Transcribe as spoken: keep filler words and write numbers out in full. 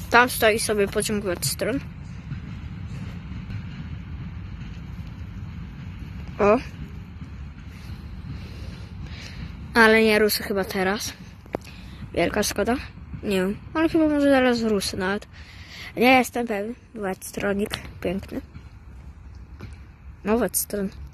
Tam stoi sobie pociąg Whetstone. O. Ale nie rusy chyba teraz. Wielka szkoda. Nie wiem, ale chyba może zaraz rusy nawet. Nie jestem pewny. Whetstonik piękny. No Whetstone.